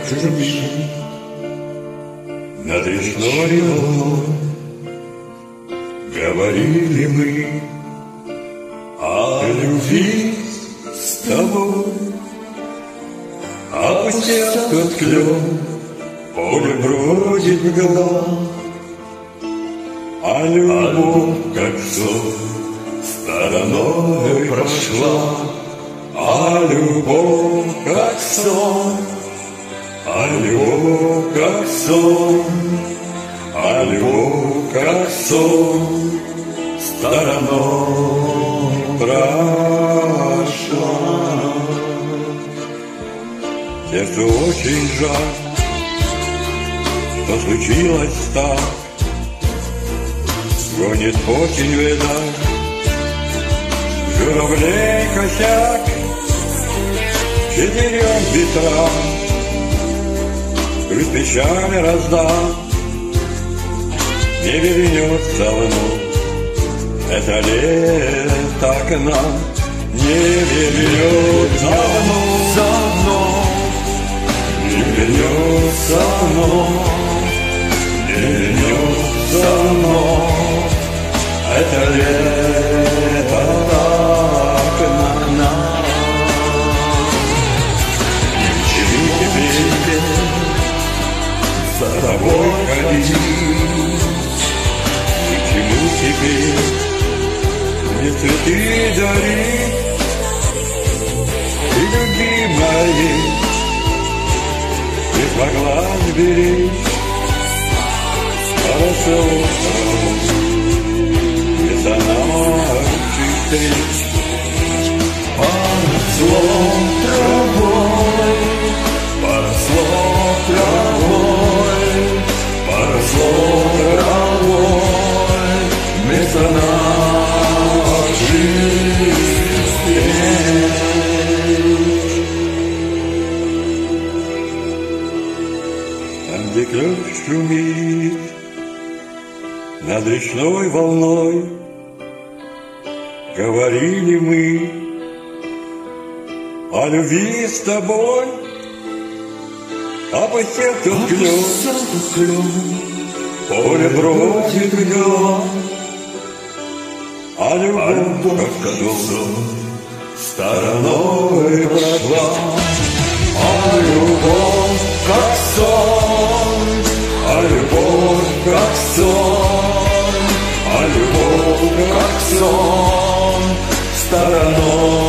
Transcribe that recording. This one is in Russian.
шумит над речной волной. Говорили мы о любви с тобой, опустев тот клен, поле бродит мгла, а любовь, как сон, стороной прошла. А любовь, как сон, а любовь, как сон, а любовь, как сон, стороной прошла. Сердцу очень жаль, что случилось так, гонит осень вдаль журавлей косяк, четырем ветрам грусть печали раздам. Не вернется вновь это лето к нам, не вернется вновь, не вернется вновь, не вернется вновь это лето к нам. Теперь за тобой ходить, ни к чему теперь мне цветы дарить, и любимая не смогла сберечь. Хорошо, без наших встреч. Поросло травой, поросло травой, поросло травой вместо наших встреч. Там, где ключ шумит над речной волной, говорили мы о любви с тобой, опустев тот клен, поле бродит мгла, а любовь, как сон, стороной прошла. А любовь, как сон, а любовь, как сон, а любовь, как сон, стороной